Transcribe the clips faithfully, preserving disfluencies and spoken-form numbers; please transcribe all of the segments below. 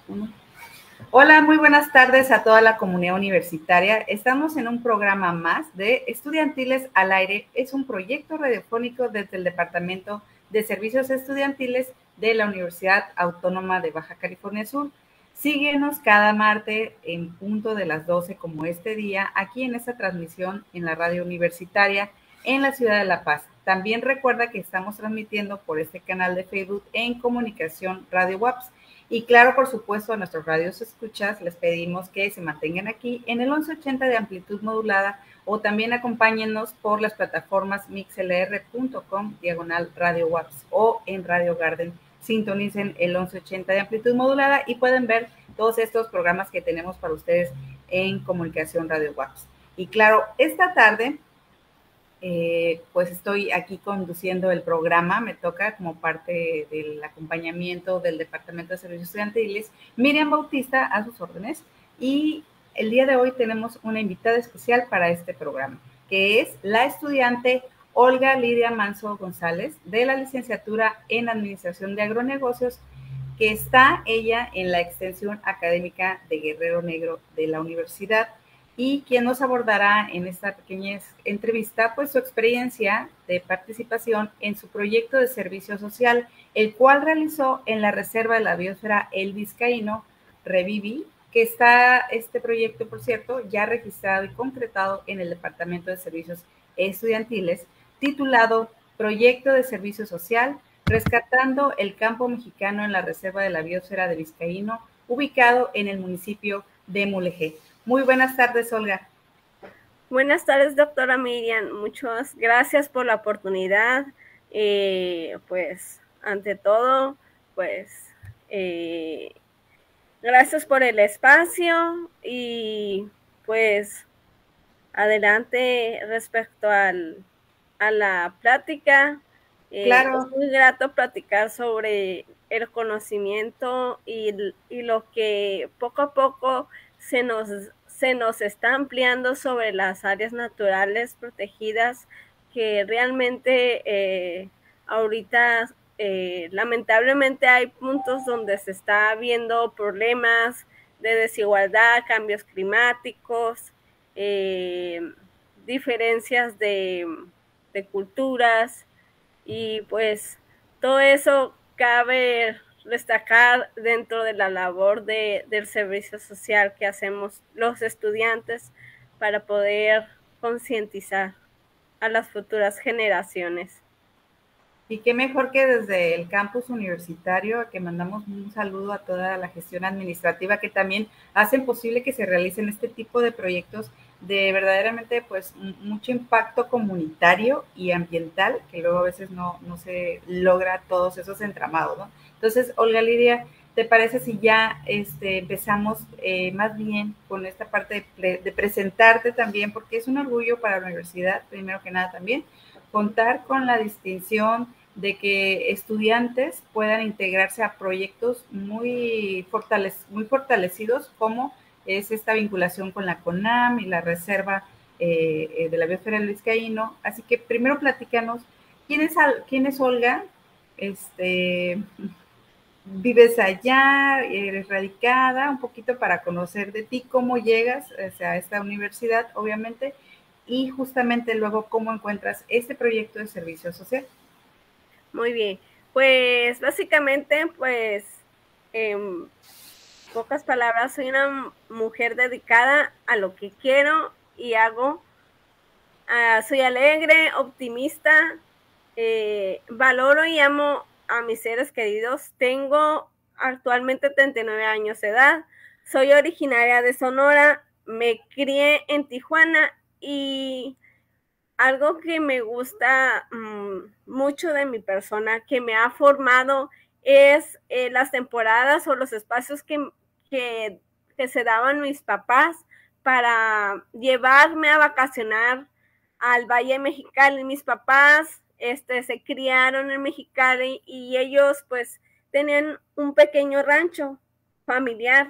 Uno. Hola, muy buenas tardes a toda la comunidad universitaria. Estamos en un programa más de Estudiantiles al Aire. Es un proyecto radiofónico desde el Departamento de Servicios Estudiantiles de la Universidad Autónoma de Baja California Sur. Síguenos cada martes en punto de las doce como este día, aquí en esta transmisión en la radio universitaria en la ciudad de La Paz. También recuerda que estamos transmitiendo por este canal de Facebook en Comunicación Radio WAPS. Y claro, por supuesto, a nuestros radios escuchas les pedimos que se mantengan aquí en el once ochenta de amplitud modulada o también acompáñennos por las plataformas mixlr punto com diagonal Radio WAPS o en Radio Garden. Sintonicen el once ochenta de amplitud modulada y pueden ver todos estos programas que tenemos para ustedes en Comunicación Radio WAPS. Y claro, esta tarde Eh, pues estoy aquí conduciendo el programa, me toca como parte del acompañamiento del Departamento de Servicios Estudiantiles, Miriam Bautista a sus órdenes, y el día de hoy tenemos una invitada especial para este programa, que es la estudiante Olga Lidia Manso González, de la licenciatura en Administración de Agronegocios, que está ella en la extensión académica de Guerrero Negro de la universidad, y quien nos abordará en esta pequeña entrevista pues su experiencia de participación en su proyecto de servicio social, el cual realizó en la Reserva de la Biosfera El Vizcaíno, Revivi, que está este proyecto, por cierto, ya registrado y concretado en el Departamento de Servicios Estudiantiles, titulado Proyecto de Servicio Social, rescatando el campo mexicano en la Reserva de la Biosfera de Vizcaíno, ubicado en el municipio de Mulegé. Muy buenas tardes, Olga. Buenas tardes, doctora Miriam. Muchas gracias por la oportunidad. Eh, pues, ante todo, pues, eh, gracias por el espacio y, pues, adelante respecto al, a la plática. Eh, claro. Es muy grato platicar sobre el conocimiento y, y lo que poco a poco se nos se nos está ampliando sobre las áreas naturales protegidas que realmente eh, ahorita eh, lamentablemente hay puntos donde se está viendo problemas de desigualdad, cambios climáticos, eh, diferencias de, de culturas y pues todo eso cabe destacar dentro de la labor de, del servicio social que hacemos los estudiantes para poder concientizar a las futuras generaciones. Y qué mejor que desde el campus universitario, que mandamos un saludo a toda la gestión administrativa que también hacen posible que se realicen este tipo de proyectos de verdaderamente pues mucho impacto comunitario y ambiental, que luego a veces no, no se logra todos esos entramados, ¿no? Entonces, Olga Lidia, ¿te parece si ya este, empezamos eh, más bien con esta parte de, de presentarte también? Porque es un orgullo para la universidad, primero que nada también, contar con la distinción de que estudiantes puedan integrarse a proyectos muy, fortalec muy fortalecidos como es esta vinculación con la CONAM y la Reserva eh, de la Biosfera del Vizcaíno. Así que primero platícanos, ¿quién es, quién es Olga? Este, ¿vives allá? ¿Eres radicada? Un poquito para conocer de ti, cómo llegas o sea, a esta universidad, obviamente, y justamente luego cómo encuentras este proyecto de servicio social. Muy bien, pues básicamente, pues en pocas palabras, soy una mujer dedicada a lo que quiero y hago. Uh, soy alegre, optimista, eh, valoro y amo a mis seres queridos. Tengo actualmente treinta y nueve años de edad, soy originaria de Sonora, me crié en Tijuana y algo que me gusta mmm, mucho de mi persona, que me ha formado, es eh, las temporadas o los espacios que, que, que se daban mis papás para llevarme a vacacionar al Valle Mexicali. Mis papás este, se criaron en Mexicali y ellos pues tenían un pequeño rancho familiar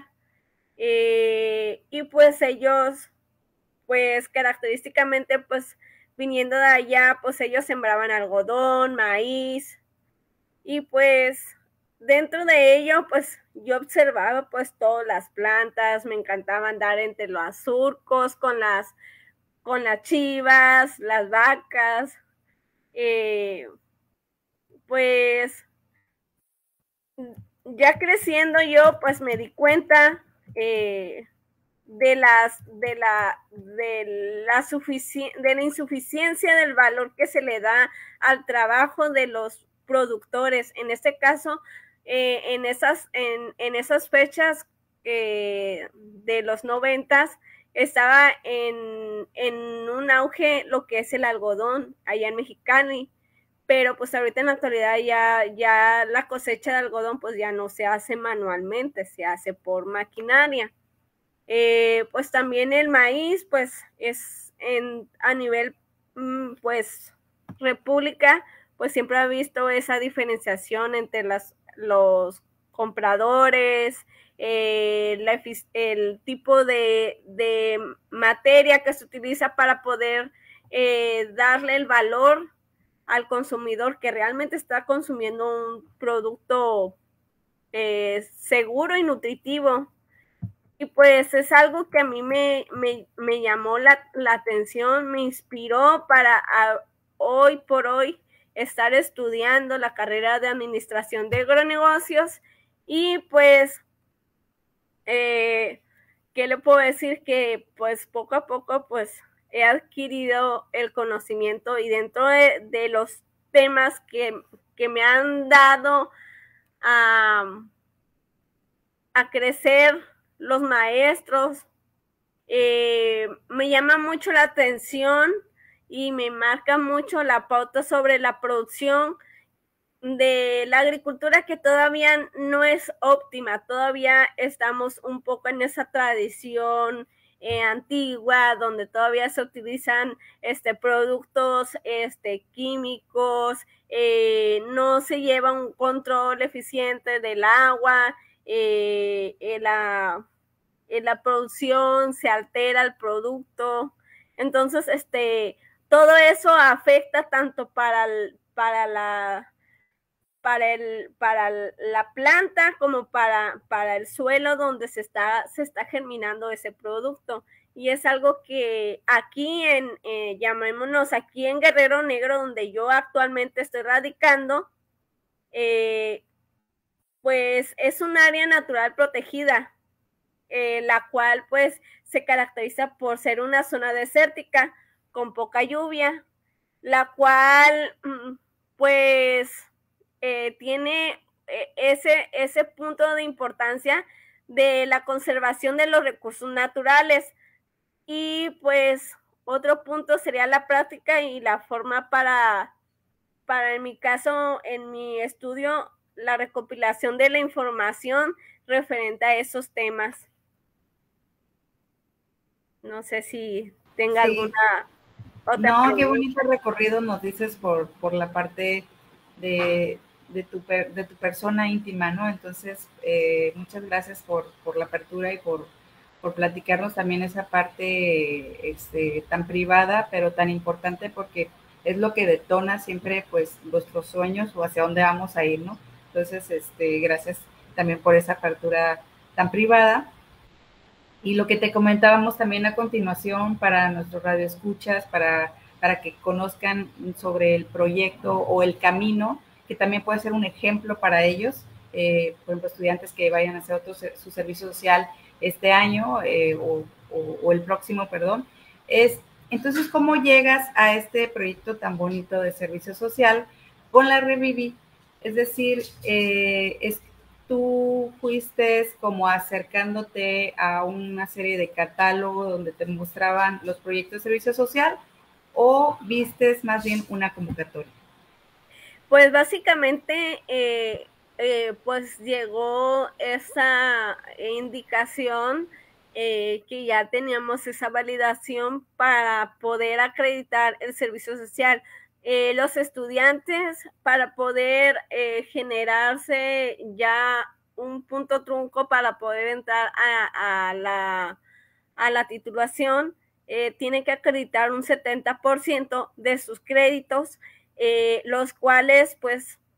eh, y pues ellos pues característicamente pues viniendo de allá pues ellos sembraban algodón, maíz y pues dentro de ello, pues yo observaba pues todas las plantas, me encantaba andar entre los surcos con las, con las chivas, las vacas, eh, pues ya creciendo yo pues me di cuenta eh, de las de la de la sufici de la insuficiencia del valor que se le da al trabajo de los productores. En este caso, eh, en esas en, en esas fechas eh, de los noventas estaba en, en un auge lo que es el algodón allá en Mexicali, pero pues ahorita en la actualidad ya, ya la cosecha de algodón pues ya no se hace manualmente, se hace por maquinaria. Eh, pues también el maíz pues es en, a nivel pues república, pues siempre ha visto esa diferenciación entre las, los compradores, eh, la, el tipo de, de materia que se utiliza para poder eh, darle el valor al consumidor que realmente está consumiendo un producto eh, seguro y nutritivo. Y pues es algo que a mí me, me, me llamó la, la atención, me inspiró para a, hoy por hoy estar estudiando la carrera de administración de agronegocios. Y pues, eh, ¿qué le puedo decir? Que pues poco a poco pues he adquirido el conocimiento y dentro de, de los temas que, que me han dado a, a crecer los maestros, eh, me llama mucho la atención y me marca mucho la pauta sobre la producción de la agricultura, que todavía no es óptima, todavía estamos un poco en esa tradición eh, antigua, donde todavía se utilizan este, productos este, químicos, eh, no se lleva un control eficiente del agua, eh, en la, en la producción se altera el producto. Entonces, este, todo eso afecta tanto para, el, para la para, el, para la planta como para, para el suelo donde se está, se está germinando ese producto. Y es algo que aquí en, eh, llamémonos aquí en Guerrero Negro, donde yo actualmente estoy radicando, eh, pues es un área natural protegida, eh, la cual pues se caracteriza por ser una zona desértica con poca lluvia, la cual pues Eh, tiene eh, ese, ese punto de importancia de la conservación de los recursos naturales. Y pues otro punto sería la práctica y la forma para, para en mi caso, en mi estudio, la recopilación de la información referente a esos temas. No sé si tenga sí. alguna otra No, pregunta. Qué bonito recorrido nos dices por, por la parte de, de, tu, de tu persona íntima, ¿no? Entonces, eh, muchas gracias por, por la apertura y por, por platicarnos también esa parte este, tan privada, pero tan importante, porque es lo que detona siempre, pues, nuestros sueños o hacia dónde vamos a ir, ¿no? Entonces, este, gracias también por esa apertura tan privada. Y lo que te comentábamos también a continuación para nuestros radioescuchas, para, para que conozcan sobre el proyecto o el camino, que también puede ser un ejemplo para ellos, eh, por ejemplo, estudiantes que vayan a hacer otro, su servicio social este año eh, o, o, o el próximo, perdón. Es, entonces, ¿cómo llegas a este proyecto tan bonito de servicio social con la Reviví? Es decir, eh, es tú fuiste como acercándote a una serie de catálogos donde te mostraban los proyectos de servicio social, o vistes más bien una convocatoria? Pues básicamente, eh, eh, pues llegó esa indicación eh, que ya teníamos esa validación para poder acreditar el servicio social. Eh, los estudiantes, para poder eh, generarse ya un punto trunco para poder entrar a, a, la, a la titulación, eh, tienen que acreditar un setenta por ciento de sus créditos, eh, los cuales pues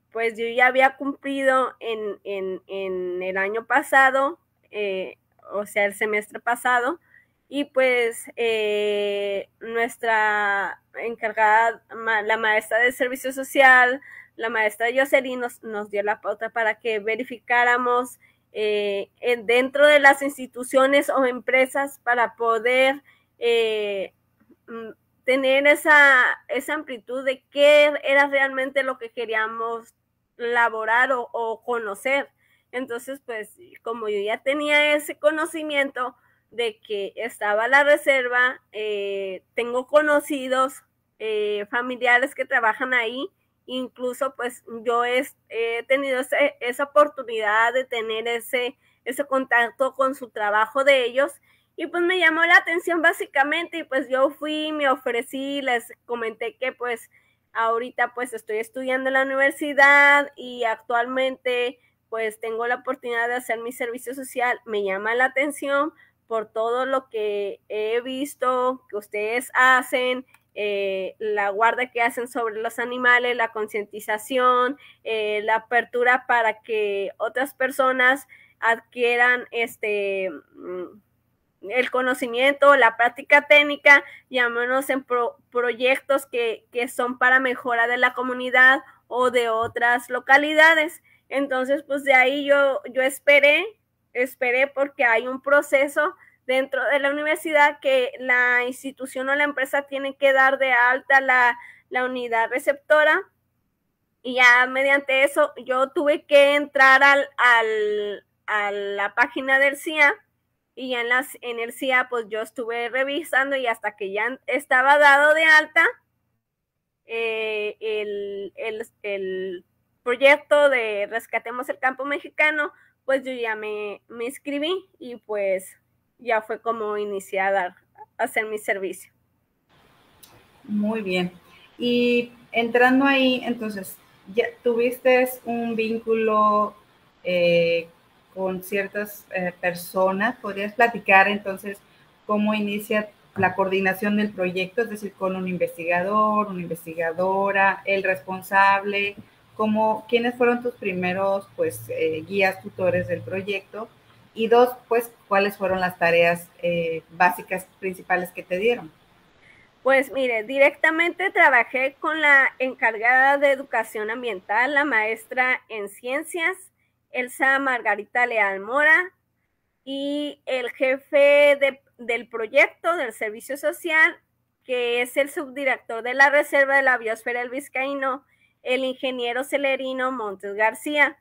pues yo ya había cumplido en, en, en el año pasado, eh, o sea, el semestre pasado, y pues eh, nuestra encargada, la maestra de servicio social, la maestra Jocelyn nos, nos dio la pauta para que verificáramos eh, dentro de las instituciones o empresas para poder eh, tener esa, esa amplitud de qué era realmente lo que queríamos laborar o, o conocer. Entonces, pues, como yo ya tenía ese conocimiento de que estaba la reserva, eh, tengo conocidos, eh, familiares que trabajan ahí, incluso pues yo he, he tenido ese, esa oportunidad de tener ese, ese contacto con su trabajo de ellos, y pues me llamó la atención básicamente, y pues yo fui, me ofrecí, les comenté que pues ahorita pues estoy estudiando en la universidad y actualmente pues tengo la oportunidad de hacer mi servicio social. Me llama la atención por todo lo que he visto que ustedes hacen, eh, la guarda que hacen sobre los animales, la concientización, eh, la apertura para que otras personas adquieran este el conocimiento, la práctica técnica, llamémonos en pro, proyectos que, que son para mejora de la comunidad o de otras localidades. Entonces, pues de ahí yo, yo esperé, esperé porque hay un proceso dentro de la universidad que la institución o la empresa tiene que dar de alta la, la unidad receptora, y ya mediante eso yo tuve que entrar al, al, a la página del C I A, y ya en, las, en el C I A pues yo estuve revisando, y hasta que ya estaba dado de alta eh, el, el, el proyecto de Rescatemos el Campo Mexicano, pues yo ya me, me inscribí, y pues ya fue como iniciar a hacer mi servicio. Muy bien. Y entrando ahí, entonces, ya tuviste un vínculo eh, con ciertas eh, personas. ¿Podrías platicar entonces cómo inicia la coordinación del proyecto? Es decir, con un investigador, una investigadora, el responsable, cómo, quiénes fueron tus primeros pues eh, guías, tutores del proyecto, y dos, pues, cuáles fueron las tareas eh, básicas principales que te dieron. Pues mire, directamente trabajé con la encargada de educación ambiental, la maestra en ciencias, Elsa Margarita Leal Mora, y el jefe de, del proyecto del servicio social, que es el subdirector de la Reserva de la Biosfera del Vizcaíno, el ingeniero Celerino Montes García.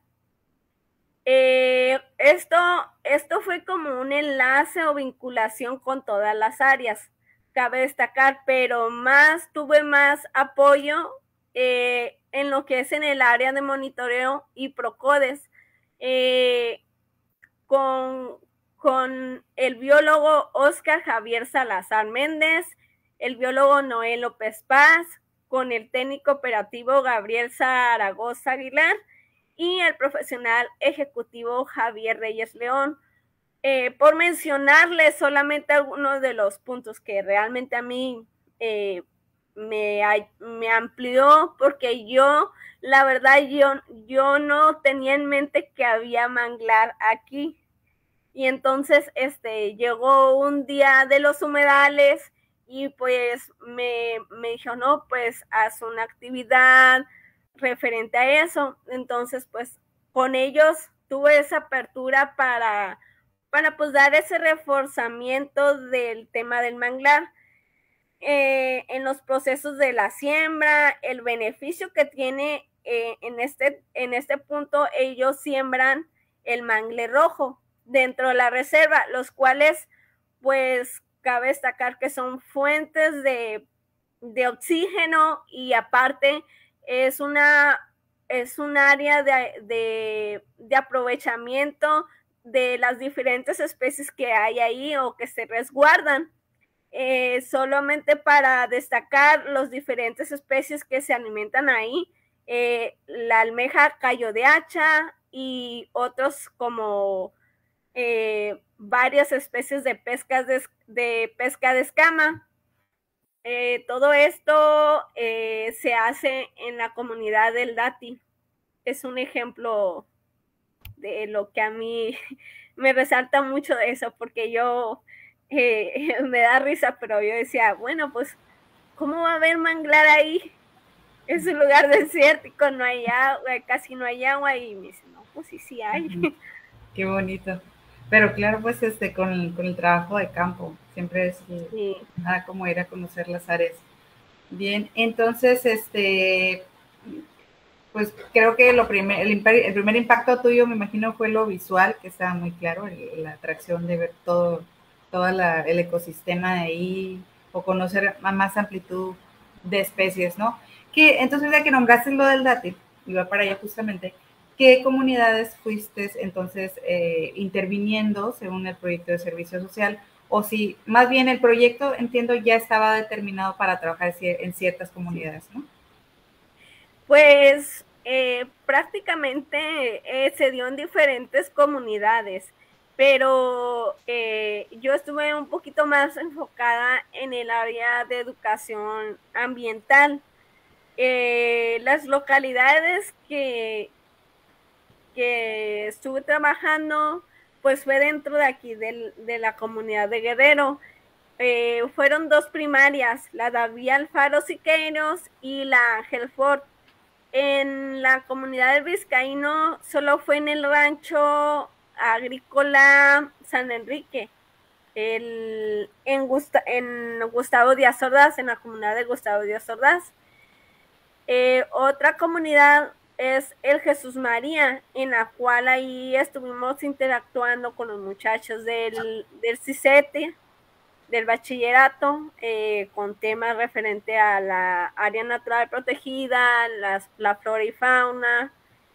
Eh, esto, esto fue como un enlace o vinculación con todas las áreas, cabe destacar, pero más tuve más apoyo eh, en lo que es en el área de monitoreo y Procodes, eh, con, con el biólogo Oscar Javier Salazar Méndez, el biólogo Noé López Paz, con el técnico operativo Gabriel Zaragoza Aguilar y el profesional ejecutivo Javier Reyes León. Eh, por mencionarles solamente algunos de los puntos que realmente a mí eh, me, me amplió, porque yo, la verdad, yo, yo no tenía en mente que había manglar aquí. Y entonces este, llegó un día de los humedales, y pues me, me dijo, no, pues haz una actividad referente a eso. Entonces, pues con ellos tuve esa apertura para para pues dar ese reforzamiento del tema del manglar eh, en los procesos de la siembra, el beneficio que tiene eh, en, este, en este punto. Ellos siembran el mangle rojo dentro de la reserva, los cuales pues cabe destacar que son fuentes de, de oxígeno, y aparte es una es un área de, de, de aprovechamiento de las diferentes especies que hay ahí o que se resguardan. Eh, solamente para destacar las diferentes especies que se alimentan ahí, eh, la almeja callo de hacha y otros como eh, varias especies de, pescas de, de pesca de escama. Eh, todo esto eh, se hace en la comunidad del Dati. es un ejemplo de lo que a mí me resalta mucho de eso, porque yo eh, me da risa, pero yo decía, bueno, pues, ¿cómo va a haber manglar ahí? Es un lugar desértico, no hay agua, casi no hay agua, y me dice, no, pues sí, sí hay. Uh-huh. Qué bonito. Pero claro, pues este, con el, con el trabajo de campo, siempre es Sí. nada como ir a conocer las áreas. Bien, entonces, este, pues creo que lo primer, el, el primer impacto tuyo, me imagino, fue lo visual, que estaba muy claro, el, la atracción de ver todo, todo la, el ecosistema de ahí, o conocer a más amplitud de especies, ¿no? Que entonces, ya que nombraste lo del dátil, iba para allá justamente, ¿qué comunidades fuiste entonces eh, interviniendo según el proyecto de servicio social? O si más bien el proyecto, entiendo, ya estaba determinado para trabajar en ciertas comunidades, ¿no? Pues eh, prácticamente eh, se dio en diferentes comunidades, pero eh, yo estuve un poquito más enfocada en el área de educación ambiental. Eh, las localidades que, que estuve trabajando, pues fue dentro de aquí, de, de la comunidad de Guerrero. Eh, fueron dos primarias, la David Alfaro Siqueiros y la Ángel Ford. En la comunidad del Vizcaíno solo fue en el rancho agrícola San Enrique, el, en, Gusta, en Gustavo Díaz Ordaz, en la comunidad de Gustavo Díaz Ordaz. Eh, otra comunidad es el Jesús María, en la cual ahí estuvimos interactuando con los muchachos del, del CICETE, del bachillerato, eh, con temas referente a la área natural protegida, las, la flora y fauna.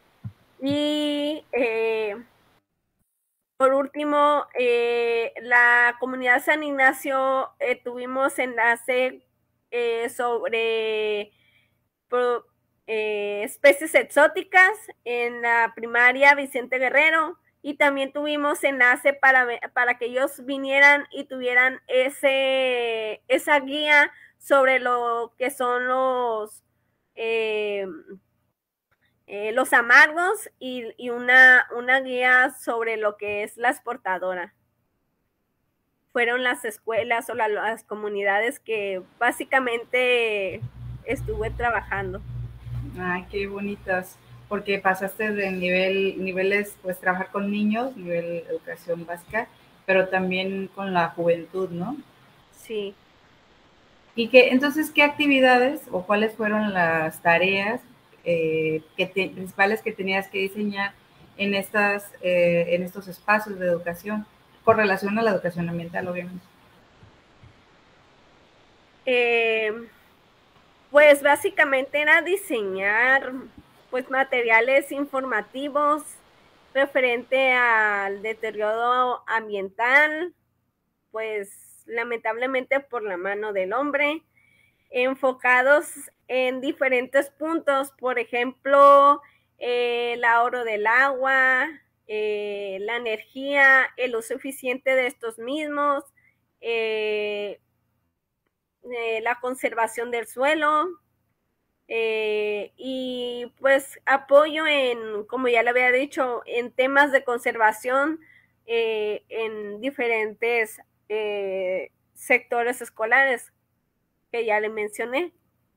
Y eh, por último, eh, la comunidad San Ignacio, eh, tuvimos enlace eh, sobre pro, eh, especies exóticas en la primaria Vicente Guerrero, y también tuvimos enlace para, para que ellos vinieran y tuvieran ese, esa guía sobre lo que son los, eh, eh, los amargos, y, y una, una guía sobre lo que es la exportadora. Fueron las escuelas o la, las comunidades que básicamente estuve trabajando. Ay, qué bonitas, porque pasaste de nivel, niveles, pues trabajar con niños, nivel educación básica, pero también con la juventud, ¿no? Sí. Y que, entonces, ¿qué actividades o cuáles fueron las tareas eh, que te, principales que tenías que diseñar en, estas, eh, en estos espacios de educación, con relación a la educación ambiental, obviamente? Eh, pues básicamente era diseñar pues materiales informativos referente al deterioro ambiental, pues lamentablemente por la mano del hombre, enfocados en diferentes puntos, por ejemplo, eh, el ahorro del agua, eh, la energía, el uso eficiente de estos mismos, eh, eh, la conservación del suelo, eh, y pues apoyo en, como ya le había dicho, en temas de conservación eh, en diferentes eh, sectores escolares que ya le mencioné.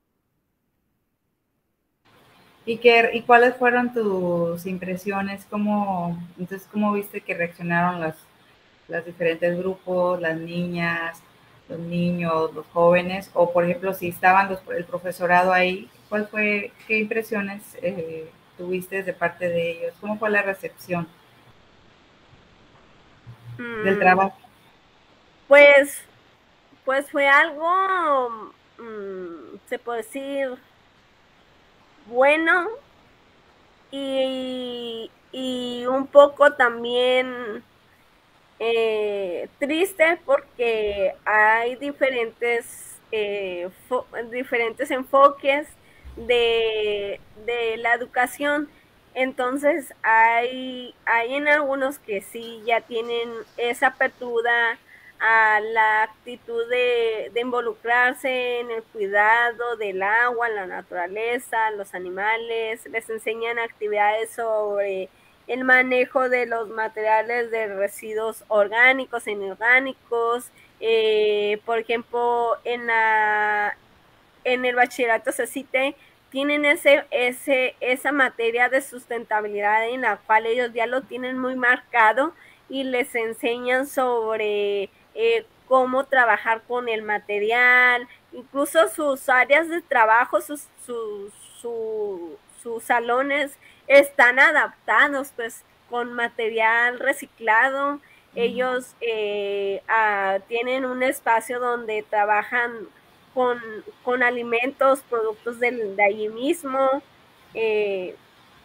¿Y, qué, ¿Y cuáles fueron tus impresiones? ¿Cómo, entonces, cómo viste que reaccionaron las, los diferentes grupos, las niñas, los niños, los jóvenes? O, por ejemplo, si estaban los, el profesorado ahí, ¿cuál fue, qué impresiones eh, tuviste de parte de ellos? ¿Cómo fue la recepción mm. del trabajo? Pues, pues fue algo, mmm, se puede decir, bueno, y, y un poco también eh, triste, porque hay diferentes, eh, diferentes enfoques de, de la educación. Entonces hay, hay en algunos que sí ya tienen esa apertura a la actitud de, de involucrarse en el cuidado del agua, la naturaleza, los animales, les enseñan actividades sobre el manejo de los materiales de residuos orgánicos e inorgánicos. Eh, por ejemplo, en, la, en el bachillerato CECITE tienen ese, ese, esa materia de sustentabilidad en la cual ellos ya lo tienen muy marcado y les enseñan sobre eh, cómo trabajar con el material, incluso sus áreas de trabajo, sus, sus, sus, sus salones están adaptados pues con material reciclado. Ellos eh, ah, tienen un espacio donde trabajan con, con alimentos, productos de, de allí mismo, eh,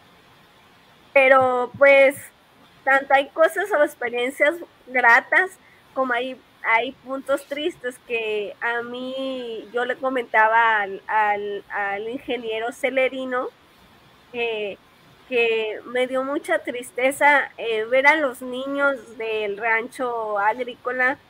pero pues tanto hay cosas o experiencias gratas como hay, hay puntos tristes que a mí yo le comentaba al, al, al ingeniero Celerino, eh, que me dio mucha tristeza eh, ver a los niños del rancho agrícola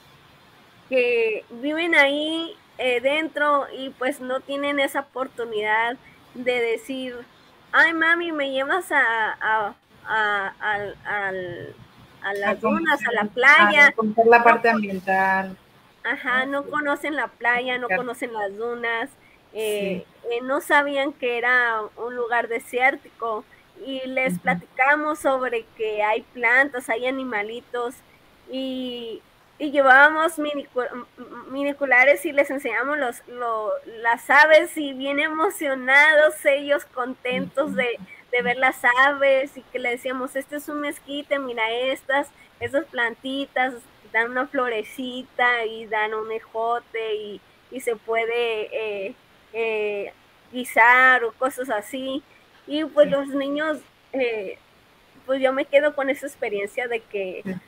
que viven ahí eh, dentro y pues no tienen esa oportunidad de decir, ay mami, me llevas a, a, a, a, a, a A las dunas, conocer, a la a playa. conocer la No, parte ambiental, ajá, ¿no? no Sí, conocen la playa, no practicar. conocen las dunas, Sí. eh, eh, no sabían que era un lugar desértico y les Ujú. platicamos sobre que hay plantas, hay animalitos y, y llevábamos minicu- miniculares y les enseñamos los, lo- las aves y bien emocionados ellos, contentos de, de ver las aves y que le decíamos, este es un mezquite, mira estas, estas plantitas, dan una florecita y dan un ejote y, y se puede eh, eh, guisar o cosas así. Y pues Sí, los niños, eh, pues yo me quedo con esa experiencia de que sí,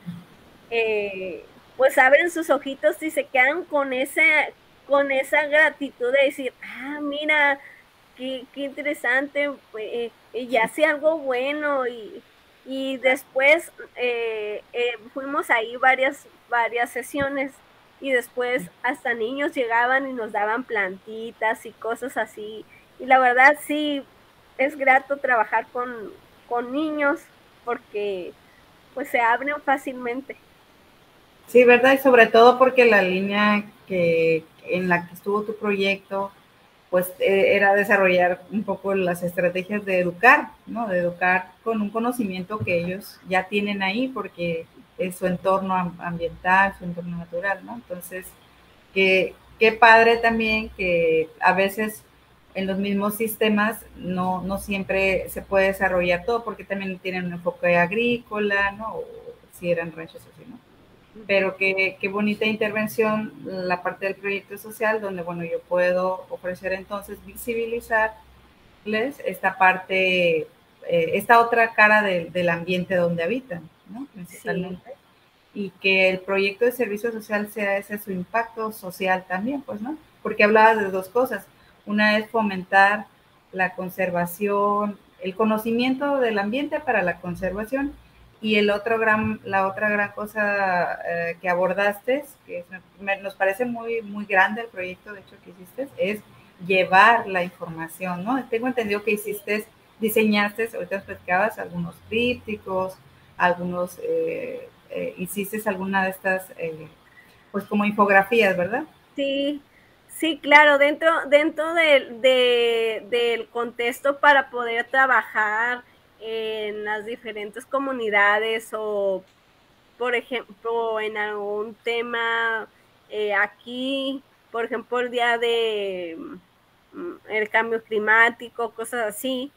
eh, pues abren sus ojitos y se quedan con esa, con esa gratitud de decir, ah, mira, qué, qué interesante, eh, eh, ya hacía algo bueno y, y después eh, eh, fuimos ahí varias, varias sesiones y después hasta niños llegaban y nos daban plantitas y cosas así. Y la verdad sí, es grato trabajar con, con niños porque pues se abren fácilmente. sí, ¿verdad? Y sobre todo porque la línea que en la que estuvo tu proyecto, pues eh, era desarrollar un poco las estrategias de educar, ¿no? De educar con un conocimiento que ellos ya tienen ahí porque es su entorno ambiental, su entorno natural, ¿no? Entonces, que, qué padre también que a veces en los mismos sistemas no, no siempre se puede desarrollar todo porque también tienen un enfoque agrícola, ¿no? O si eran ranchos así, ¿no? Ujú. Pero qué, qué bonita intervención la parte del proyecto social, donde, bueno, yo puedo ofrecer entonces visibilizarles esta parte, eh, esta otra cara de, del ambiente donde habitan, ¿no? Sí, Principalmente. Y que el proyecto de servicio social sea ese su impacto social también, pues, ¿no? Porque hablabas de dos cosas. Una es fomentar la conservación, el conocimiento del ambiente para la conservación y el otro gran, la otra gran cosa eh, que abordaste, que es, me, nos parece muy, muy grande el proyecto, de hecho, que hiciste, es llevar la información, ¿no? Tengo entendido que hiciste, diseñaste, ahorita nos platicabas, algunos trípticos, algunos, eh, eh, hiciste alguna de estas, eh, pues como infografías, ¿verdad? sí, sí, claro, dentro, dentro del, de, del contexto para poder trabajar en las diferentes comunidades o, por ejemplo, en algún tema eh, aquí, por ejemplo, el día de mm, el cambio climático, cosas así,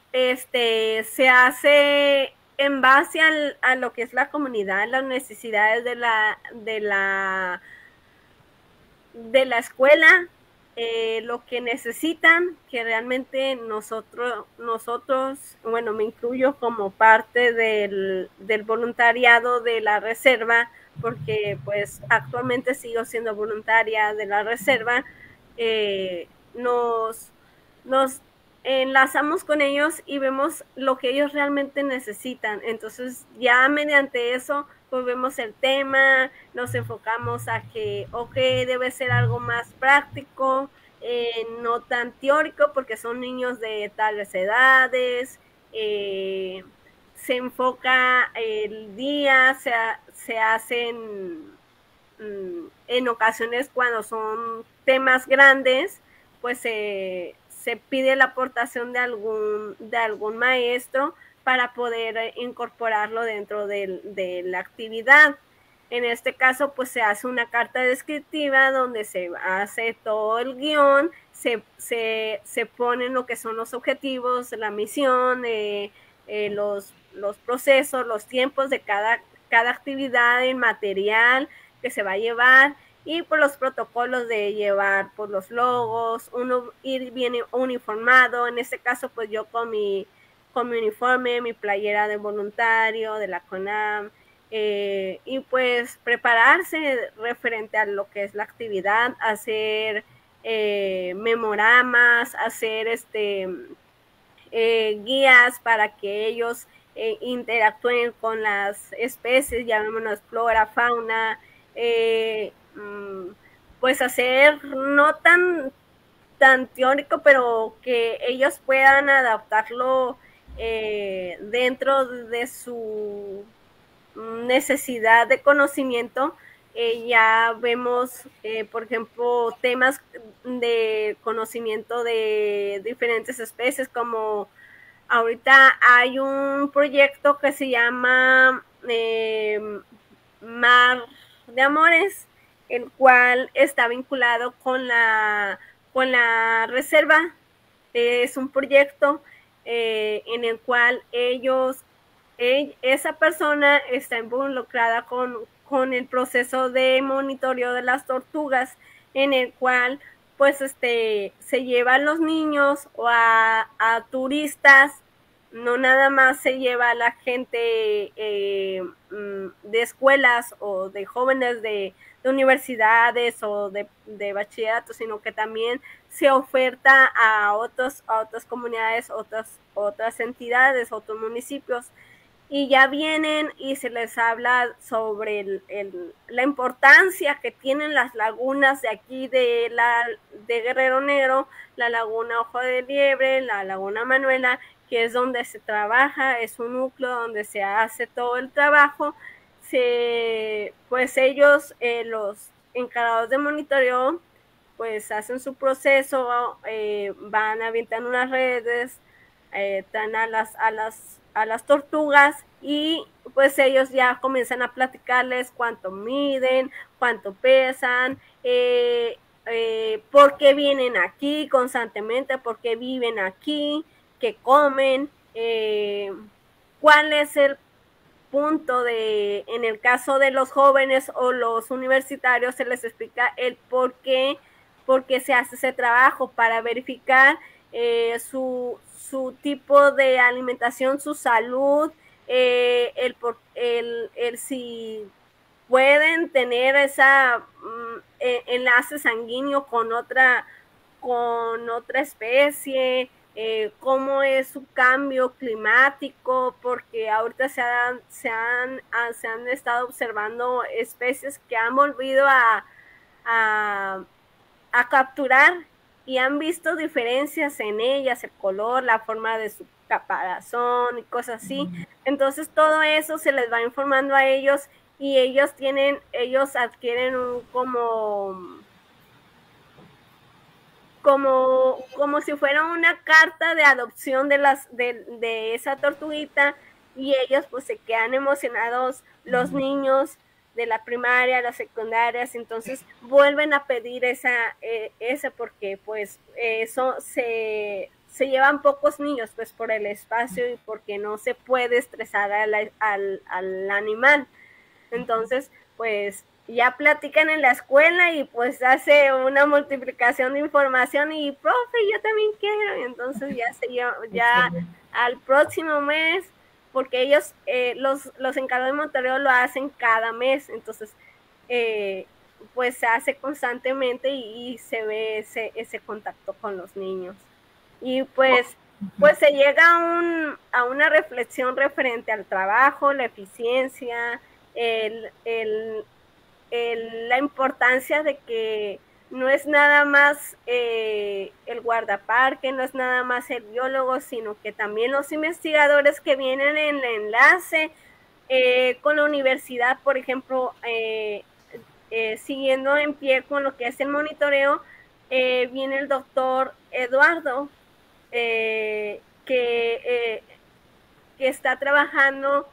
este, se hace en base al, a lo que es la comunidad, las necesidades de la, de la de la escuela, eh, lo que necesitan, que realmente nosotros, nosotros, bueno, me incluyo como parte del, del voluntariado de la reserva, porque pues actualmente sigo siendo voluntaria de la reserva, eh, nos, nos enlazamos con ellos y vemos lo que ellos realmente necesitan. Entonces, ya mediante eso pues vemos el tema, nos enfocamos a que, ok, debe ser algo más práctico, eh, no tan teórico, porque son niños de tales edades, eh, se enfoca el día, se, se hacen mm, en ocasiones cuando son temas grandes, pues se, se pide la aportación de algún, de algún maestro para poder incorporarlo dentro de, de la actividad. En este caso, pues se hace una carta descriptiva donde se hace todo el guión, se, se, se ponen lo que son los objetivos, la misión, eh, eh, los, los procesos, los tiempos de cada, cada actividad, el material que se va a llevar y por los protocolos de llevar por los logos, uno ir bien uniformado. En este caso, pues yo con mi, con mi uniforme, mi playera de voluntario, de la CONAM, eh, y pues prepararse referente a lo que es la actividad, hacer eh, memoramas, hacer este eh, guías para que ellos eh, interactúen con las especies, llamémonos flora, fauna, eh, pues hacer no tan, tan teórico, pero que ellos puedan adaptarlo eh, dentro de su necesidad de conocimiento. Eh, ya vemos, eh, por ejemplo, temas de conocimiento de diferentes especies, como ahorita hay un proyecto que se llama eh, Mar de Amores, el cual está vinculado con la, con la reserva. Es un proyecto eh, en el cual ellos, eh, esa persona está involucrada con, con el proceso de monitoreo de las tortugas, en el cual pues este se lleva a los niños o a, a turistas, no nada más se lleva a la gente eh, de escuelas o de jóvenes de, de universidades o de, de bachillerato, sino que también se oferta a, otros, a otras comunidades, otras, otras entidades, otros municipios, y ya vienen y se les habla sobre el, el, la importancia que tienen las lagunas de aquí de, la, de Guerrero Negro, la laguna Ojo de Liebre, la laguna Manuela, que es donde se trabaja, es un núcleo donde se hace todo el trabajo. Se, pues ellos, eh, los encargados de monitoreo, pues hacen su proceso, eh, van avientando unas redes, eh, traen a las, a las a las tortugas y pues ellos ya comienzan a platicarles cuánto miden, cuánto pesan, eh, eh, por qué vienen aquí constantemente, por qué viven aquí, qué comen, eh, cuál es el punto de, en el caso de los jóvenes o los universitarios, se les explica el por qué, por qué se hace ese trabajo para verificar eh, su, su tipo de alimentación, su salud, eh, el, el, el si pueden tener esa um, enlace sanguíneo con otra, con otra especie, eh, cómo es su cambio climático, porque ahorita se han, se han, se han estado observando especies que han volvido a, a, a capturar y han visto diferencias en ellas, el color, la forma de su caparazón y cosas así. Entonces todo eso se les va informando a ellos y ellos tienen, ellos adquieren un como como, como si fuera una carta de adopción de las de, de esa tortuguita, y ellos pues se quedan emocionados, los niños de la primaria, las secundarias, entonces vuelven a pedir esa, eh, esa porque pues eso se, se llevan pocos niños pues por el espacio y porque no se puede estresar al, al, al animal. Entonces pues ya platican en la escuela y pues hace una multiplicación de información y profe, yo también quiero, y entonces ya se ya, ya al próximo mes, porque ellos, eh, los, los encargados de monitoreo lo hacen cada mes, entonces eh, pues se hace constantemente y, y se ve ese, ese contacto con los niños. Y pues, pues se llega a, un, a una reflexión referente al trabajo, la eficiencia, el, el, el, la importancia de que no es nada más eh, el guardaparque, no es nada más el biólogo, sino que también los investigadores que vienen en el enlace eh, con la universidad, por ejemplo, eh, eh, siguiendo en pie con lo que es el monitoreo, eh, viene el doctor Eduardo, eh, que, eh, que está trabajando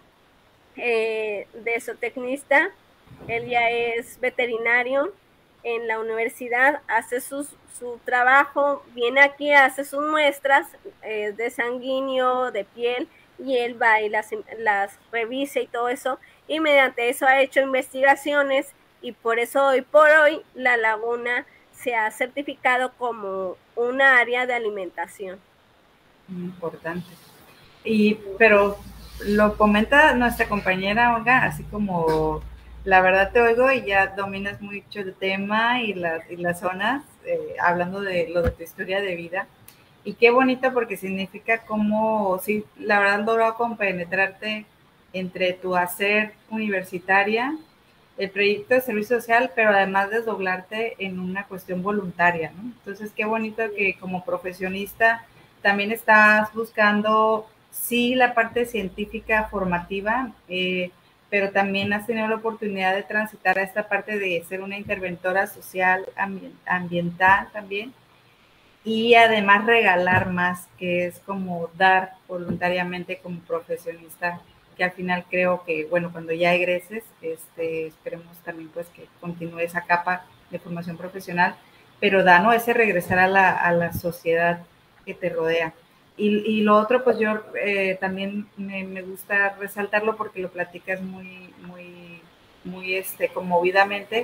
eh, de zootecnista. Él ya es veterinario en la universidad, hace sus, su trabajo, viene aquí, hace sus muestras eh, de sanguíneo, de piel, y él va y las, las revisa y todo eso, y mediante eso ha hecho investigaciones, y por eso hoy por hoy la laguna se ha certificado como una área de alimentación. Importante. Y, pero lo comenta nuestra compañera Olga, así como la verdad te oigo y ya dominas mucho el tema y las, y las zonas, eh, hablando de lo de tu historia de vida. Y qué bonito porque significa cómo, sí, la verdad logró compenetrarte entre tu hacer universitaria, el proyecto de servicio social, pero además desdoblarte en una cuestión voluntaria, ¿no? Entonces, qué bonito que como profesionista también estás buscando, sí, la parte científica formativa, eh, pero también has tenido la oportunidad de transitar a esta parte de ser una interventora social, ambiental también, y además regalar más, que es como dar voluntariamente como profesionista, que al final creo que, bueno, cuando ya egreses, este, esperemos también pues que continúe esa capa de formación profesional, pero da, ¿no? Ese regresar a la, a la sociedad que te rodea. Y, y lo otro, pues yo eh, también me, me gusta resaltarlo porque lo platicas muy, muy, muy este, conmovidamente,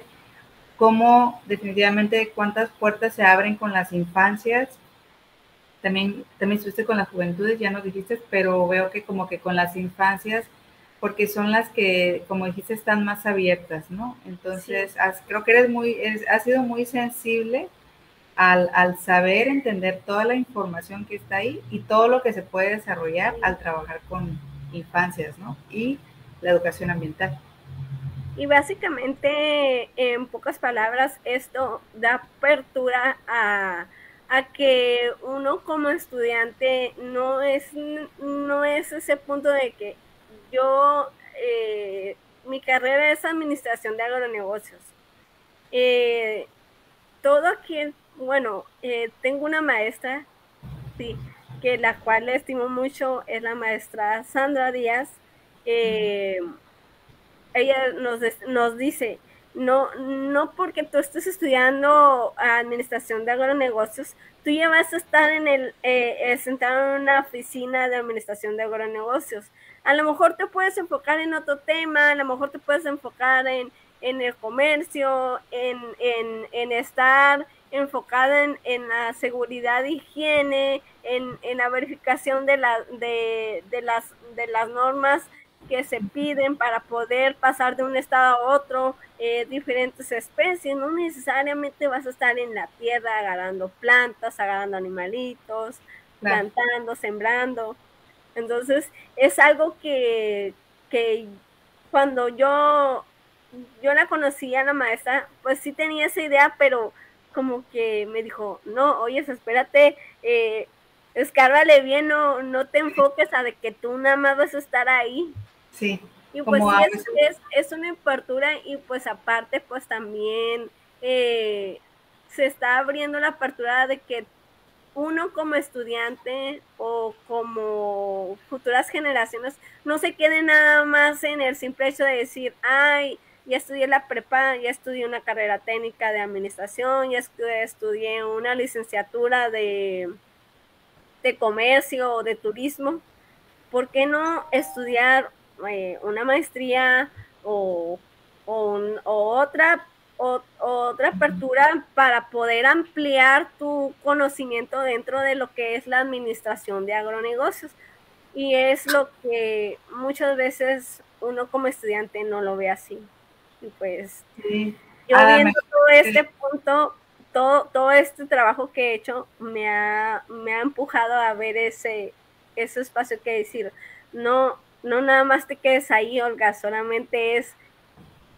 cómo definitivamente cuántas puertas se abren con las infancias. También, también estuviste con las juventudes, ya nos dijiste, pero veo que como que con las infancias, porque son las que, como dijiste, están más abiertas, ¿no? Entonces, sí. has, creo que eres muy, eres, has sido muy sensible al, al saber entender toda la información que está ahí y todo lo que se puede desarrollar al trabajar con infancias, ¿no? Y la educación ambiental. Y básicamente, en pocas palabras, esto da apertura a, a que uno como estudiante no es, no es ese punto de que yo, eh, mi carrera es administración de agronegocios. Eh, todo aquí, bueno, eh, tengo una maestra, sí, que la cual le estimo mucho, es la maestra Sandra Díaz. Eh, ella nos, nos dice, no, no porque tú estés estudiando administración de agronegocios, tú ya vas a estar en el, eh, sentado en una oficina de administración de agronegocios. A lo mejor te puedes enfocar en otro tema, a lo mejor te puedes enfocar en, en el comercio, en, en, en estar enfocada en, en la seguridad, higiene, en, en la verificación de, la, de, de, las, de las normas que se piden para poder pasar de un estado a otro, eh, diferentes especies. No necesariamente vas a estar en la tierra agarrando plantas, agarrando animalitos, claro, plantando, sembrando. Entonces, es algo que, que cuando yo, yo la conocí a la maestra, pues sí tenía esa idea, pero como que me dijo, no, oye, espérate, eh, escárvale bien, no, no te enfoques a de que tú nada más vas a estar ahí. Sí. Y pues sí, es, es, es una apertura, y pues aparte, pues también eh, se está abriendo la apertura de que uno como estudiante o como futuras generaciones no se quede nada más en el simple hecho de decir, ay, ya estudié la prepa, ya estudié una carrera técnica de administración, ya estudié una licenciatura de, de comercio o de turismo. ¿Por qué no estudiar eh, una maestría o, o, un, o otra, o, otra apertura para poder ampliar tu conocimiento dentro de lo que es la administración de agronegocios? Y es lo que muchas veces uno como estudiante no lo ve así. Y pues sí. Yo ah, viendo todo este punto, todo, todo este trabajo que he hecho me ha, me ha empujado a ver ese, ese espacio que decir, no, no nada más te quedes ahí, Olga, solamente es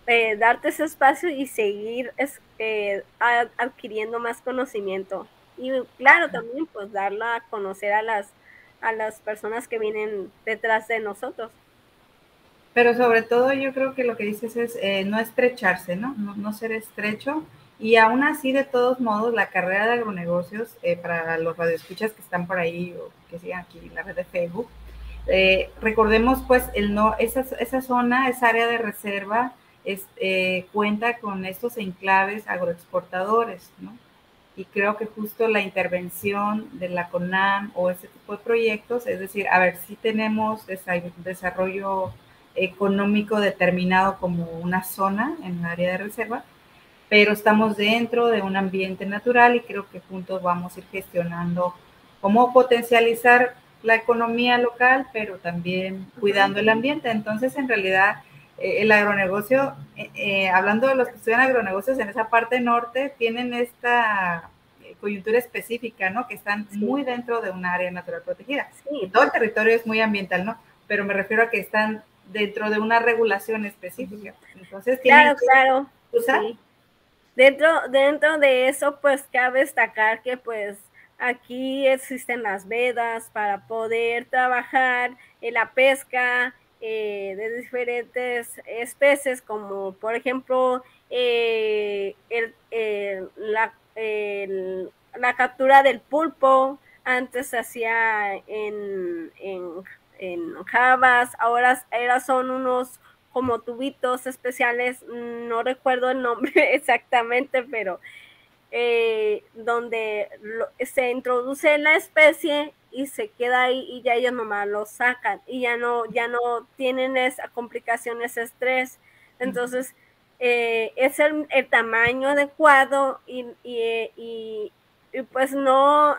eh, darte ese espacio y seguir es, eh, a, adquiriendo más conocimiento. Y claro, también pues darla a conocer a las, a las personas que vienen detrás de nosotros. Pero sobre todo yo creo que lo que dices es eh, no estrecharse, ¿no? ¿no? No ser estrecho. Y aún así, de todos modos, la carrera de agronegocios, eh, para los radioescuchas que están por ahí o que sigan aquí en la red de Facebook, eh, recordemos pues el no, esa, esa zona, esa área de reserva, es, eh, cuenta con estos enclaves agroexportadores, ¿no? Y creo que justo la intervención de la CONAM o ese tipo de proyectos, es decir, a ver, si tenemos desarrollo económico determinado como una zona en el área de reserva, pero estamos dentro de un ambiente natural y creo que juntos vamos a ir gestionando cómo potencializar la economía local, pero también cuidando el ambiente. Entonces, en realidad, eh, el agronegocio, eh, eh, hablando de los que estudian agronegocios en esa parte norte, tienen esta coyuntura específica, ¿no? Que están sí. muy dentro de un área natural protegida. Sí. Y todo el territorio es muy ambiental, ¿no? Pero me refiero a que están dentro de una regulación específica. Entonces, claro, que claro. usar. Sí. Dentro, dentro de eso, pues cabe destacar que pues aquí existen las vedas para poder trabajar en la pesca eh, de diferentes especies, como por ejemplo eh, el, el, la, el, la captura del pulpo. Antes se hacía en, en, en jabas, ahora, ahora son unos como tubitos especiales, no recuerdo el nombre exactamente, pero eh, donde lo, se introduce la especie y se queda ahí y ya ellos nomás lo sacan y ya no, ya no tienen esa complicación, ese estrés. Entonces, eh, es el, el tamaño adecuado y, y, y, y pues no,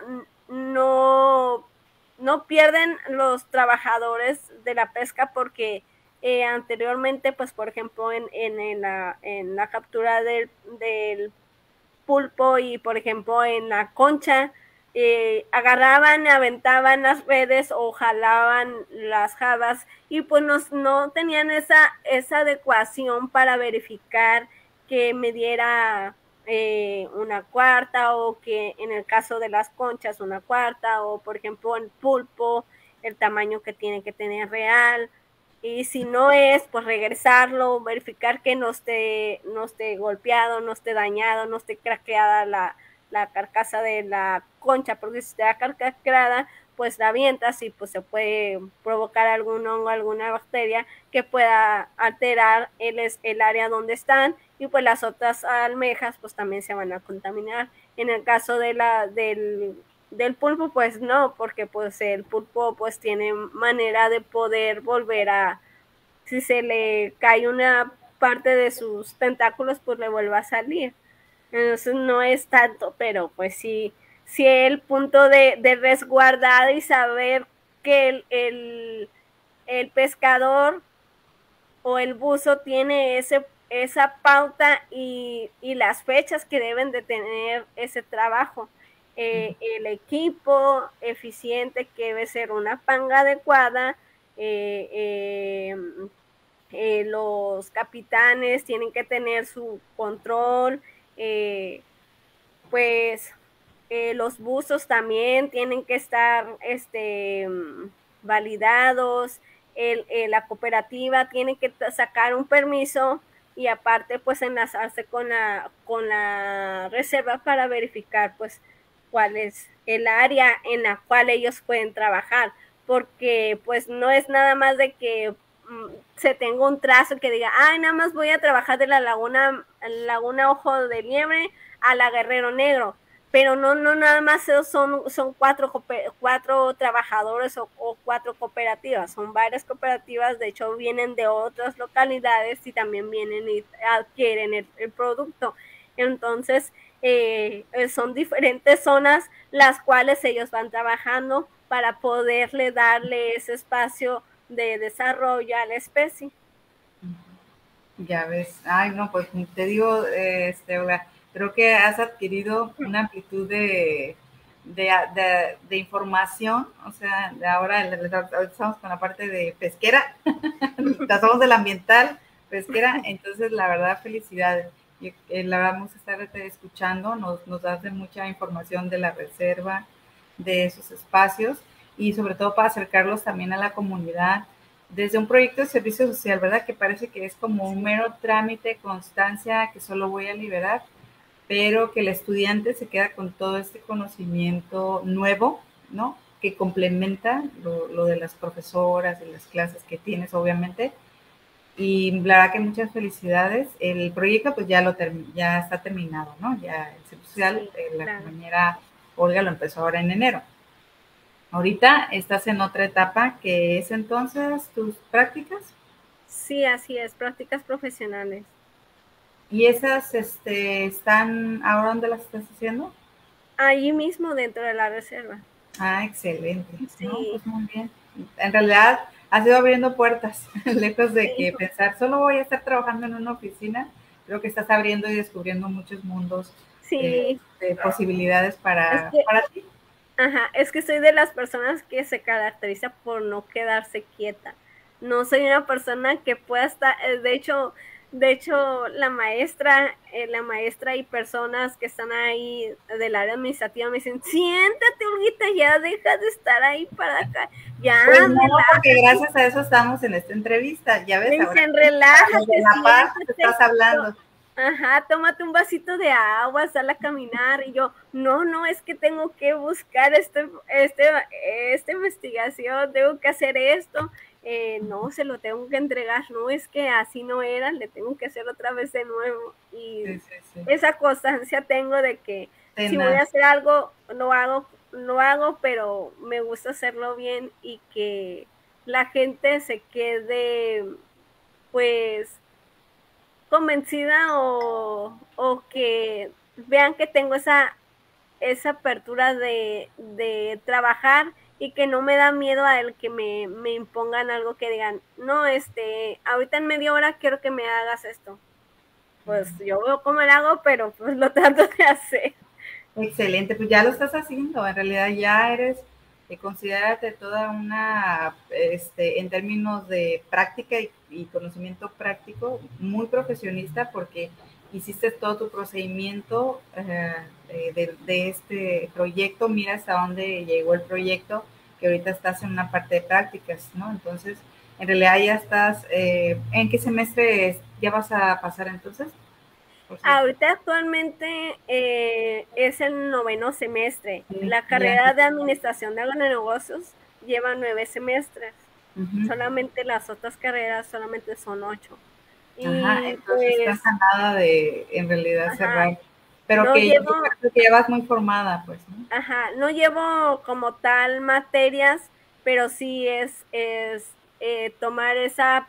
no, no pierden los trabajadores de la pesca porque eh, anteriormente, pues por ejemplo, en, en, en, la, en la captura del, del pulpo y por ejemplo en la concha, eh, agarraban, aventaban las redes o jalaban las jabas y pues no, no tenían esa, esa adecuación para verificar que me diera eh, una cuarta o que en el caso de las conchas una cuarta o por ejemplo el pulpo, el tamaño que tiene que tener real. Y si no es, pues regresarlo, verificar que no esté, no esté golpeado, no esté dañado, no esté craqueada la, la carcasa de la concha, porque si está craqueada, pues la avientas y pues se puede provocar algún hongo, alguna bacteria que pueda alterar el, el área donde están y pues las otras almejas pues también se van a contaminar. En el caso de la, del, del pulpo, pues no, porque pues el pulpo pues tiene manera de poder volver a, si se le cae una parte de sus tentáculos, pues le vuelve a salir. Entonces no es tanto, pero pues sí, sí el punto de, de resguardar y saber que el, el, el pescador o el buzo tiene ese, esa pauta y, y las fechas que deben de tener ese trabajo. Eh, el equipo eficiente que debe ser una panga adecuada, eh, eh, eh, los capitanes tienen que tener su control, eh, pues eh, los buzos también tienen que estar este, validados, el, el, la cooperativa tiene que sacar un permiso y aparte pues enlazarse con la, con la reserva para verificar pues cuál es el área en la cual ellos pueden trabajar, porque pues no es nada más de que mm, se tenga un trazo que diga, ay, nada más voy a trabajar de la laguna, laguna Ojo de Liebre a la Guerrero Negro, pero no, no nada más son, son cuatro, cuatro trabajadores o, o cuatro cooperativas, son varias cooperativas, de hecho vienen de otras localidades y también vienen y adquieren el, el producto. Entonces, eh, son diferentes zonas las cuales ellos van trabajando para poderle darle ese espacio de desarrollo a la especie. Ya ves, ay no, pues te digo, este, creo que has adquirido una amplitud de, de, de, de información, o sea, de ahora estamos con la parte de pesquera, pasamos del ambiental pesquera. Entonces, la verdad, felicidades. Y, eh, la vamos a estar escuchando, nos, nos das de mucha información de la reserva, de esos espacios y sobre todo para acercarlos también a la comunidad desde un proyecto de servicio social, ¿verdad? Que parece que es como un mero trámite, constancia que solo voy a liberar, pero que el estudiante se queda con todo este conocimiento nuevo, ¿no? Que complementa lo, lo de las profesoras y las clases que tienes, obviamente. Y la verdad que muchas felicidades. El proyecto pues ya, lo ya está terminado, ¿no? Ya el servicio social, Sí, eh, la claro. compañera Olga lo empezó ahora en enero. Ahorita estás en otra etapa que es entonces tus prácticas. Sí, así es, prácticas profesionales. ¿Y esas este, están, ahora dónde las estás haciendo? Allí mismo dentro de la reserva. Ah, excelente. Sí. No, pues muy bien. En realidad has ido abriendo puertas, lejos de que Sí. pensar, solo voy a estar trabajando en una oficina. Creo que estás abriendo y descubriendo muchos mundos Sí. eh, de posibilidades para, es que, para ti. Ajá, es que soy de las personas que se caracteriza por no quedarse quieta. No soy una persona que pueda estar, de hecho, de hecho, la maestra, eh, la maestra y personas que están ahí del área administrativa me dicen, siéntate, Olguita, ya deja de estar ahí para acá, ya, Pues no, porque relájate. gracias a eso estamos en esta entrevista. Ya ves, Me ahora dicen, desde relájate, La Paz te siéntate. estás hablando. Ajá, tómate un vasito de agua, sal a caminar. Y yo, no, no, es que tengo que buscar este, este, esta investigación, tengo que hacer esto. Eh, no, se lo tengo que entregar. No, es que así no era, le tengo que hacer otra vez de nuevo. Y Sí, sí, sí. esa constancia tengo de que Tenaz. si voy a hacer algo, lo hago, lo hago, pero me gusta hacerlo bien y que la gente se quede, pues, convencida o, o que vean que tengo esa, esa apertura de, de trabajar y que no me da miedo a el que me, me impongan algo que digan, no, este, ahorita en media hora quiero que me hagas esto. Pues yo veo cómo lo hago, pero pues lo trato de hacer. Excelente, pues ya lo estás haciendo, en realidad ya eres, eh, considérate toda una, este, en términos de práctica y, y conocimiento práctico, muy profesionista porque hiciste todo tu procedimiento eh, de, de este proyecto, mira hasta dónde llegó el proyecto, que ahorita estás en una parte de prácticas, ¿no? Entonces, en realidad ya estás, eh, ¿en qué semestre ya vas a pasar entonces? Ahorita actualmente eh, es el noveno semestre. Sí, La ya. carrera de administración de negocios lleva nueve semestres. Uh-huh. Solamente las otras carreras solamente son ocho. Ajá, Y entonces pues, estás a nada de en realidad ajá, cerrar. Pero no que llevo, yo creo que ya vas muy formada, pues, ¿no? ajá, no llevo como tal materias, pero sí es, es eh, tomar esa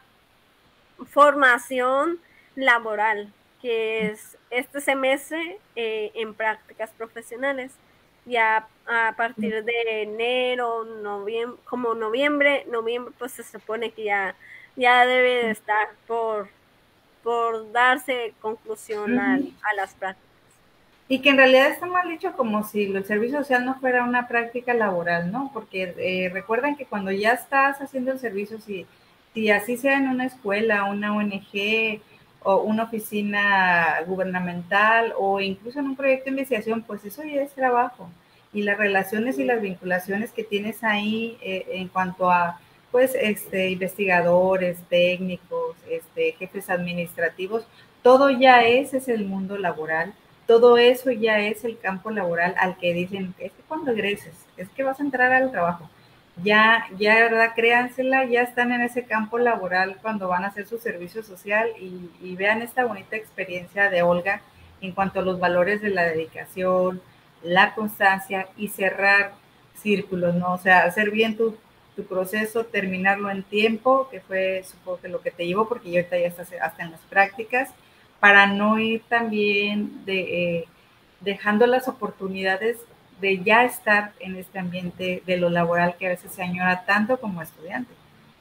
formación laboral, que es este semestre eh, en prácticas profesionales. Ya a partir de enero, noviembre, como noviembre, noviembre, pues se supone que ya, ya debe de estar por, por darse conclusión a, Uh-huh. a las prácticas. Y que en realidad está mal dicho como si el servicio social no fuera una práctica laboral, ¿no? Porque eh, recuerden que cuando ya estás haciendo el servicio, si, si así sea en una escuela, una O N G o una oficina gubernamental o incluso en un proyecto de investigación, pues eso ya es trabajo. Y las relaciones y las vinculaciones que tienes ahí eh, en cuanto a pues este investigadores, técnicos, este jefes administrativos, todo ya es, es el mundo laboral. Todo eso ya es el campo laboral al que dicen, es que cuando egreses, es que vas a entrar al trabajo. Ya, ya, ¿verdad? Créansela, ya están en ese campo laboral cuando van a hacer su servicio social y, y vean esta bonita experiencia de Olga en cuanto a los valores de la dedicación, la constancia y cerrar círculos, ¿no? O sea, hacer bien tu, tu proceso, terminarlo en tiempo, que fue supongo que lo que te llevó, porque ya ahorita ya estás hasta en las prácticas, para no ir también de, eh, dejando las oportunidades de ya estar en este ambiente de lo laboral que a veces se añora tanto como estudiante.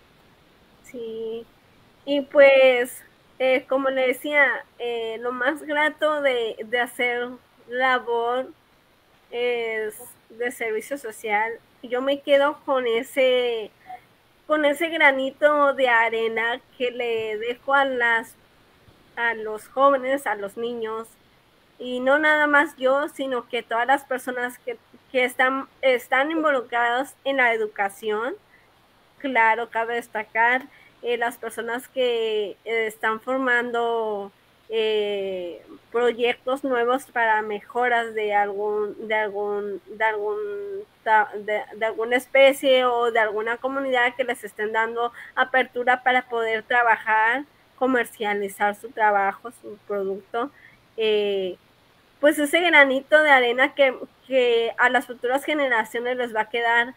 Sí, y pues, eh, como le decía, eh, lo más grato de, de hacer labor es de servicio social. Yo me quedo con ese, con ese granito de arena que le dejo a las a los jóvenes, a los niños, y no nada más yo, sino que todas las personas que, que están, están involucradas en la educación. Claro, cabe destacar eh, las personas que eh, están formando eh, proyectos nuevos para mejoras de algún, de algún, de algún, de, de alguna especie o de alguna comunidad, que les estén dando apertura para poder trabajar, comercializar su trabajo, su producto. Eh, pues ese granito de arena que, que a las futuras generaciones les va a quedar,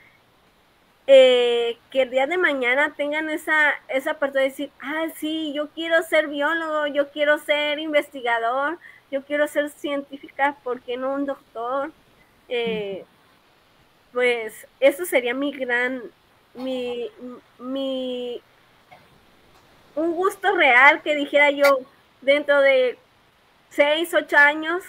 eh, que el día de mañana tengan esa, esa apertura de decir, ah, sí, yo quiero ser biólogo, yo quiero ser investigador, yo quiero ser científica, ¿por qué no un doctor? Eh, pues eso sería mi gran, mi, mi, un gusto real, que dijera yo, dentro de seis, ocho años,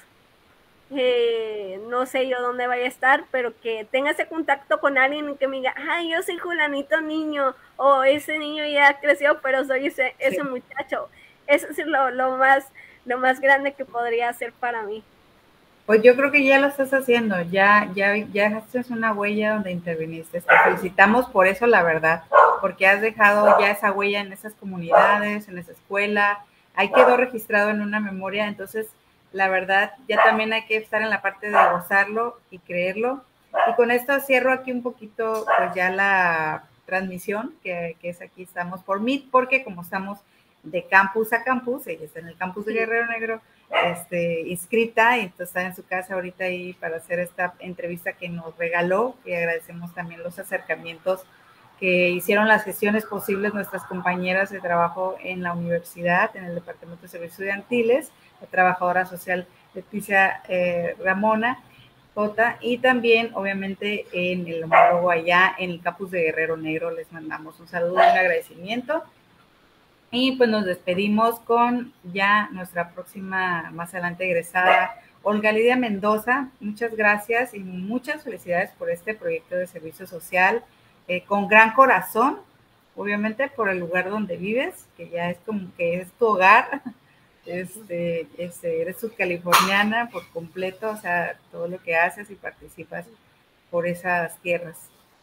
eh, no sé yo dónde vaya a estar, pero que tenga ese contacto con alguien que me diga, ay, yo soy Julanito niño, o ese niño ya creció, pero soy ese, ese sí. muchacho. Eso es lo, lo, más, lo más grande que podría hacer para mí. Pues yo creo que ya lo estás haciendo, ya, ya, ya haces una huella donde interviniste. Te felicitamos por eso, la verdad, porque has dejado ya esa huella en esas comunidades, en esa escuela, ahí quedó registrado en una memoria. Entonces, la verdad, ya también hay que estar en la parte de gozarlo y creerlo. Y con esto cierro aquí un poquito, pues ya la transmisión, que, que es aquí, estamos por Meet, porque como estamos de campus a campus, ella está en el campus de Guerrero Negro, este, inscrita, y entonces está en su casa ahorita ahí para hacer esta entrevista que nos regaló, y agradecemos también los acercamientos que hicieron, las gestiones posibles nuestras compañeras de trabajo en la universidad, en el Departamento de Servicios Estudiantiles, la trabajadora social Leticia eh, Ramona Jota, y también obviamente en el homólogo allá en el campus de Guerrero Negro. Les mandamos un saludo y un agradecimiento. Y pues nos despedimos con ya nuestra próxima, más adelante egresada, Olga Lidia Mendoza. Muchas gracias y muchas felicidades por este proyecto de servicio social, eh, con gran corazón, obviamente por el lugar donde vives, que ya es como que es tu hogar. Este, este, eres subcaliforniana por completo, o sea, todo lo que haces y participas por esas tierras.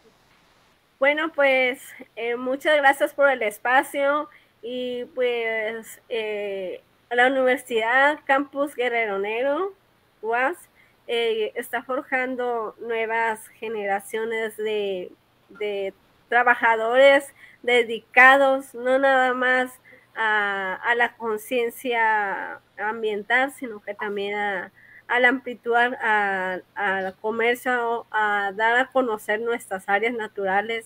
Bueno, pues eh, muchas gracias por el espacio. Y pues eh, la Universidad Campus Guerrero Negro, U A S, eh, está forjando nuevas generaciones de, de trabajadores dedicados, no nada más a, a la conciencia ambiental, sino que también a, a la amplitud, al comercio, a dar a conocer nuestras áreas naturales.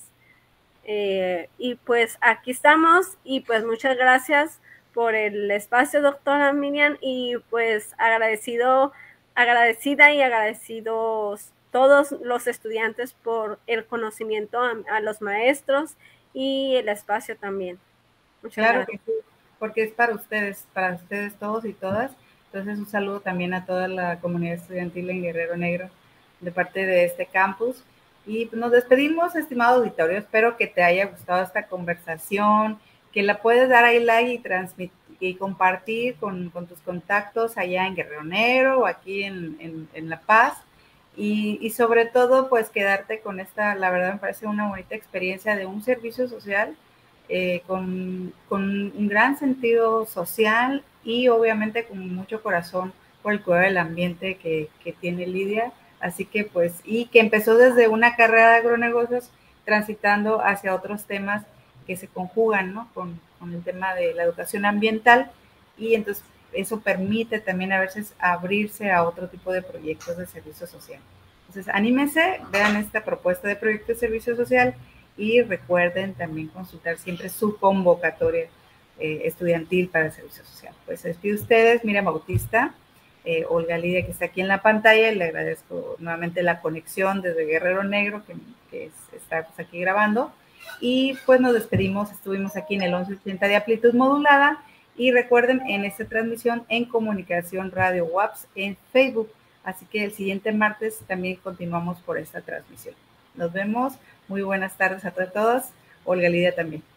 Eh, y pues aquí estamos, y pues muchas gracias por el espacio, doctora Miriam, y pues agradecido, agradecida y agradecidos todos los estudiantes por el conocimiento, a, a los maestros y el espacio también. Muchas claro gracias. Que sí, porque es para ustedes, para ustedes todos y todas. Entonces un saludo también a toda la comunidad estudiantil en Guerrero Negro de parte de este campus. Y nos despedimos, estimado auditorio. Espero que te haya gustado esta conversación, que la puedes dar ahí like y transmitir y compartir con, con tus contactos allá en Guerrero Negro o aquí en, en, en La Paz. Y, y sobre todo, pues quedarte con esta, la verdad me parece una bonita experiencia de un servicio social eh, con, con un gran sentido social y obviamente con mucho corazón por el cuidado del ambiente que, que tiene Lidia. Así que pues, y que empezó desde una carrera de agronegocios transitando hacia otros temas que se conjugan, ¿no? Con, con el tema de la educación ambiental, y entonces eso permite también a veces abrirse a otro tipo de proyectos de servicio social. Entonces, anímense, vean esta propuesta de proyecto de servicio social y recuerden también consultar siempre su convocatoria eh, estudiantil para el servicio social. Pues se despide ustedes, Miriam Bautista. Eh, Olga Lidia, que está aquí en la pantalla, y le agradezco nuevamente la conexión desde Guerrero Negro, que, que es, está pues, aquí grabando, y pues nos despedimos. Estuvimos aquí en el once ochenta de amplitud modulada, y recuerden, en esta transmisión en Comunicación Radio U A P S en Facebook, así que el siguiente martes también continuamos por esta transmisión. Nos vemos, muy buenas tardes a todos, Olga Lidia también.